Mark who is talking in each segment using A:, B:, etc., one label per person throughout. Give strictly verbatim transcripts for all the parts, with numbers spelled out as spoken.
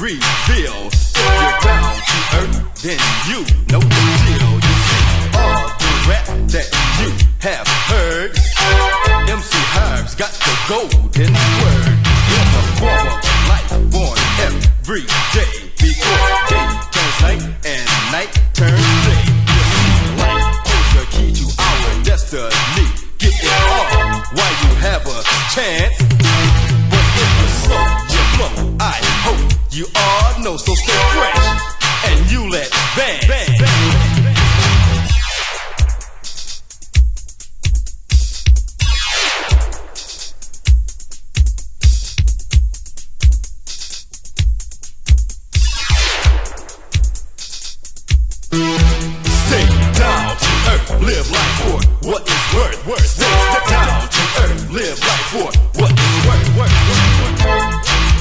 A: reveal. If you're down to earth, then you know the deal. You see all the rap that you have heard. M C Harv's got the golden word. In the form of life born every day. Before day turns night and night turns day. You see, life holds the key to our destiny. Get it all while you have a chance. But if you're slow, you blow. I hope you all know, so stay fresh and you let bang, bang, bang. Stay down to earth, live life for what it's worth. Worth. Stay down to earth, live life for what it's worth. Worth. Worth.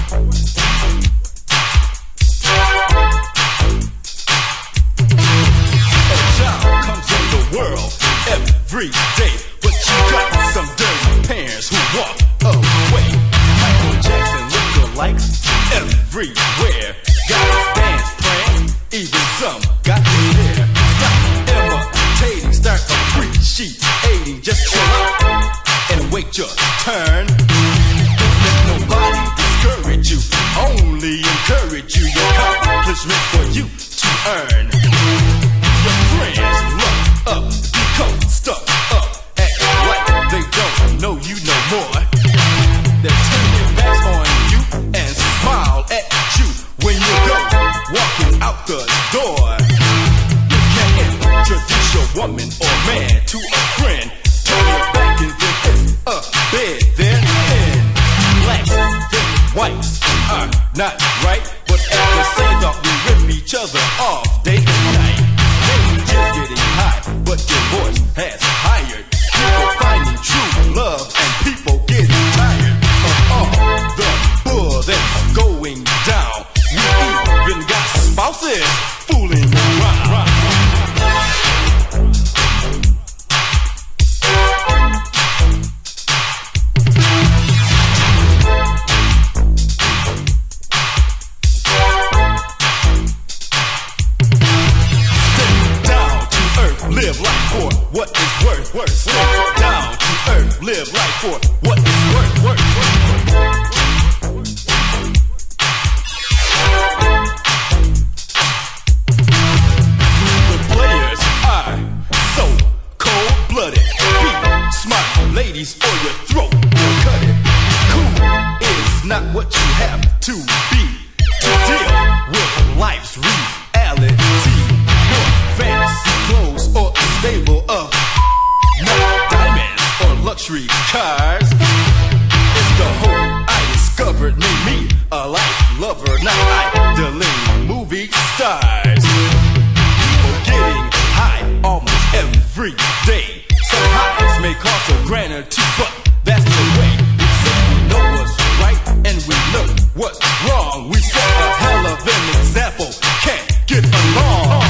A: A child comes in the world every day, but you got some dirty parents who walk away. Michael Jackson lookalikes everywhere. Got his dance plans, even some got his hair. Stop imitating, start appreciating. Just chill out and wait your turn. Don't let nobody discourage you, only encourage you. Your accomplishment for you to earn. Your friends look up, become stuck up, act like they don't know you no more. They turn their backs on you and smile at you when you go walking out the door. You can't introduce your woman or man to a friend. Turn your back and then it's a bed they're in. Blacks and whites are not right, but at the same thought we rip each other off day and night. Maybe just getting high, but divorce has hired. People finding true love and people getting tired of all the bull that's going down. We even got spouses fooling around. Live life for what it's worth. Worth. Stay down to earth. Live life for what it's worth. Worth. The players are so cold-blooded. Be smart, ladies, or your throat will cut it. Cool is not what you have to be to deal with life's reality. Fantasy clothes or a stable of not diamonds or luxury cars. It's the hope I discovered made me a life lover, not idling movie stars. People getting high almost every day. Some highs may cost a grand or two, but that's the way. We say we know what's right and we know what's wrong. We set a hell of an example, can't get along.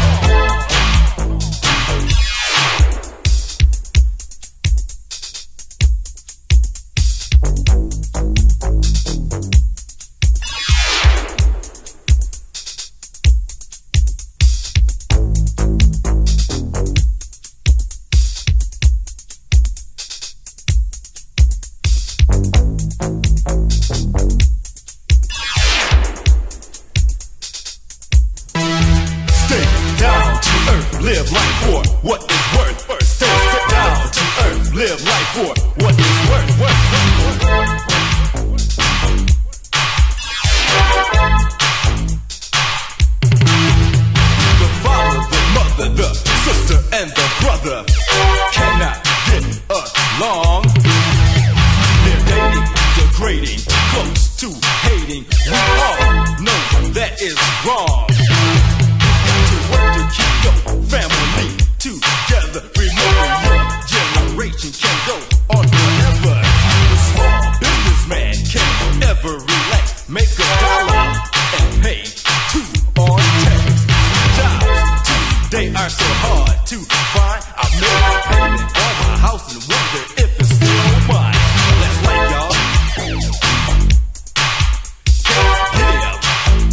A: Live life for what it's worth. Worth. Stay down to earth. Live life for what it's worth. Worth. The father, the mother, the sister, and the brother cannot get along. They're dating, degrading, close to hating. We all know that is wrong. Work to keep your family together. Remember, your generation can go on forever. The small businessman can't ever relax. Make a dollar and pay two on tax. Jobs today are so hard to find. I've made a payment on my house and wonder if it's still mine. That's life, y'all. Can't give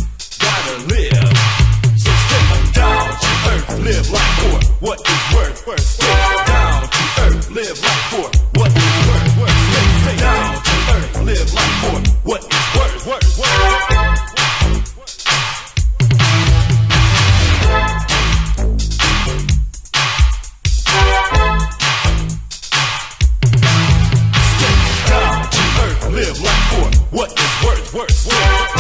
A: worse.